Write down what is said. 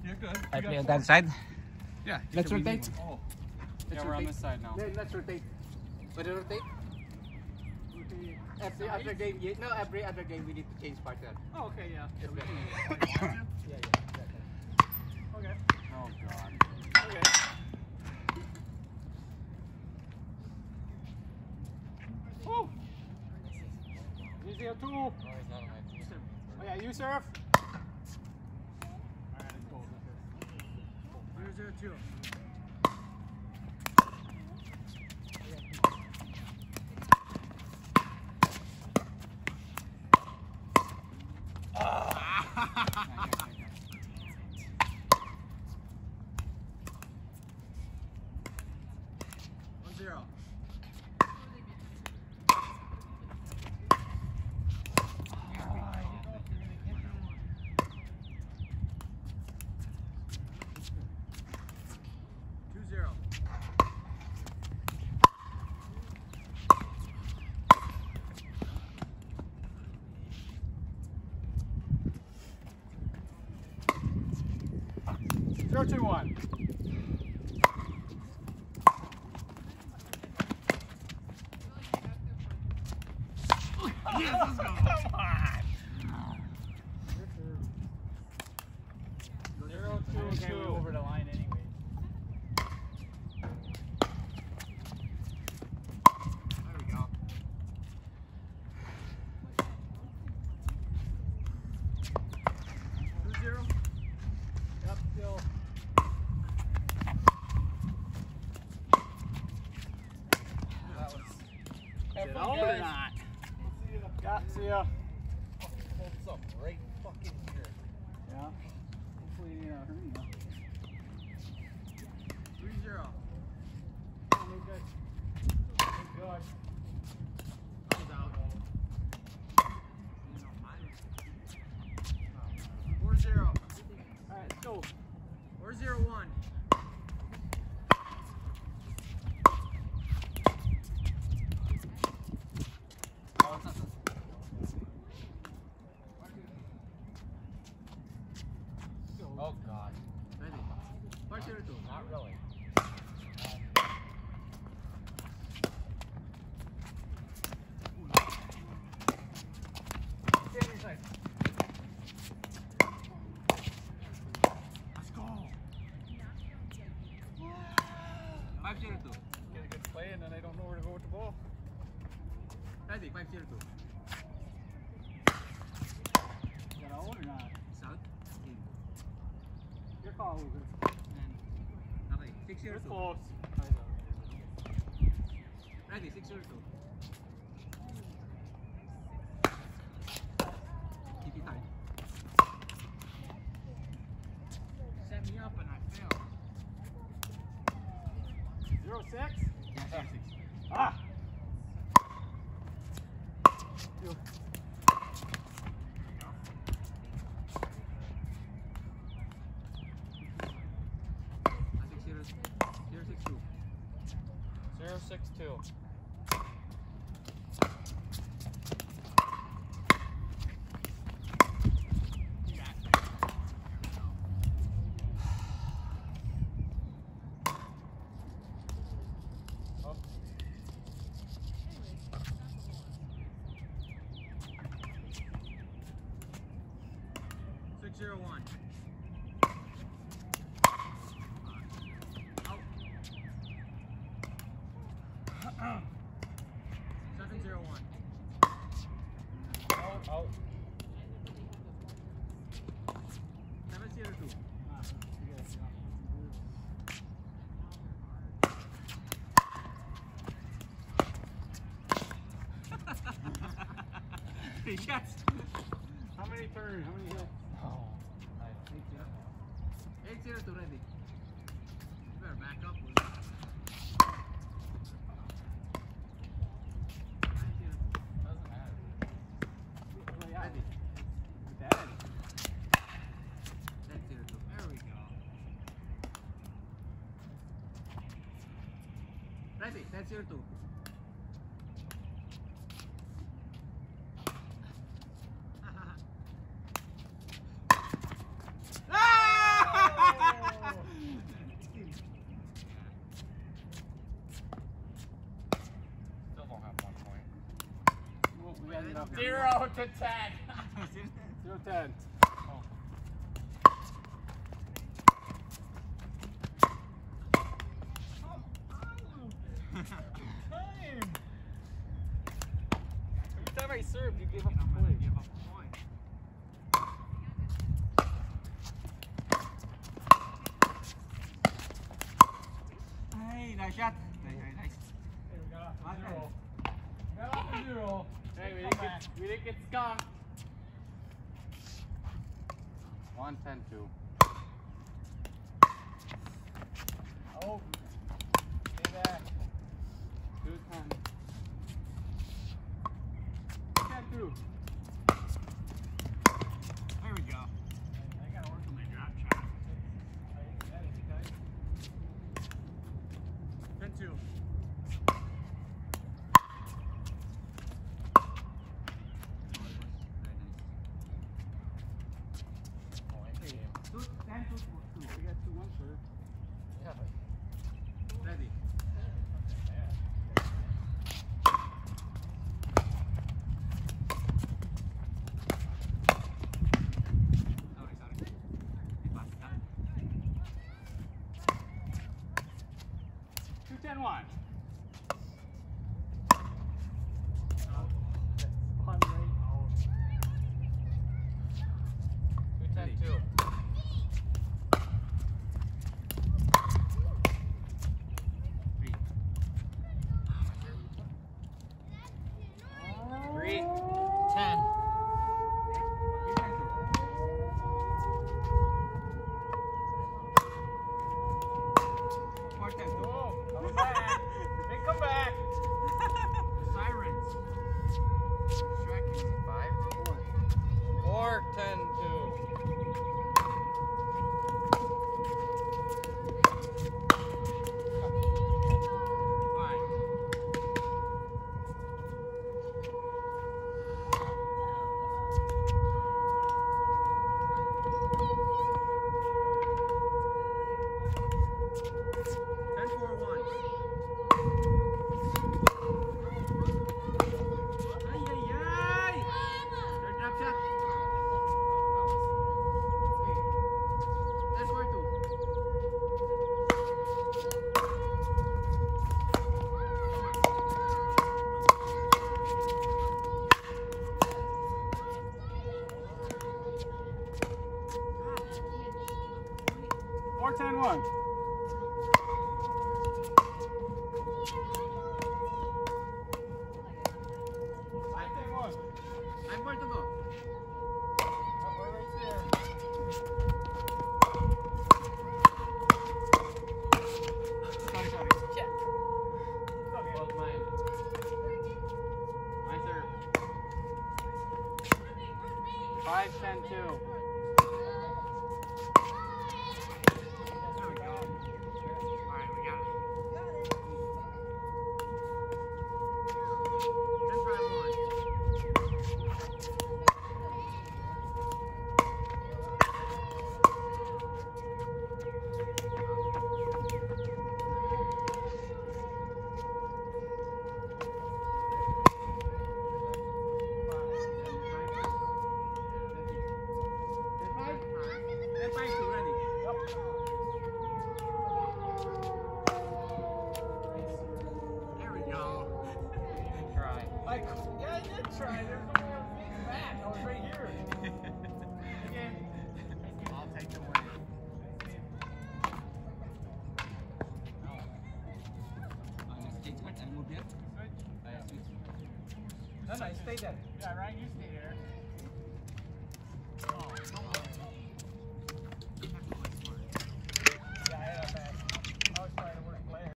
You're good. I play on that side. Yeah. Let's rotate. Oh. Yeah, we're on this side now. Let's rotate. Wanna rotate? Every other game, every other game we need to change partner. Oh, okay, yeah. Yes, Yeah, yeah. okay. Oh, God. Okay. Woo! Easy or two. Oh, yeah, you serve. Alright, let's go. 0-0-2. Go 2-1. Yes, let's go. Come on. 0-2-2. Over the line anyway. There we go. 2-0. Yep, still. Is it out or not? Yeah, see ya. Holds up right fucking here. Yeah. Hopefully, hurry now. 3-0. Oh, no good. Thank God. That was out. 4-0. Alright, let's go. 4-0-1. Oh God. Ready? 5-0-2. Not really. Stay on your side. Let's go. 5-0-2. Get a good play and then I don't know where to go with the ball. Ready? 5-0-2. Is that out or not? South. In. Your call, Luger. And. Okay. You're 6-0-2. close. Ready? 6-0-2. Keep it tight. Set me up and I fail. 0-6? Yeah, 0-6. Ah! Yo. 0-6-2. Up. 6-0-1. Out. 7-0-1. Out. 7-0-2. Ah, good. Yes. How many turns? How many hits? Oh. 8-0-2 ready. You better back up. Doesn't matter. Oh, yeah. Ready. Dad. 10-0-2. There we go. Ready. 10-0-2. to 10. 0-10. Oh. Every time I served, you gave up I'm a gonna point. give up a point. Hey, nice shot. Nice. Hey, we got off Okay. the 0. Got off the 0. Hey, we didn't get skunked. 1-10-2. Oh. Stay back. 2-10. 10-2. There we go. I gotta work on my drop shot. 10-2. We got 2-1, sir. Yeah, but Ready. Sorry. Basta. 2-10-1. Ready. 2-10-2. Three. 3-10. Oh, coming back. Big comeback. Sirens. Distracting. 4-10-2. Fine. Ten four one. Ay. Third drop shot. Ten four two. 4-10-1. Five 10-1. more to go. Oh, we're right there. Sorry. Check. Okay. Both mine. My serve. 5-10-2. There we go. Alright, we got it. 10-5-1. There we go. Good try. Yeah, I did try. There's no more things back. I was right here. Again. I'll take the win. No, stay there. Yeah, Ryan, you stay there.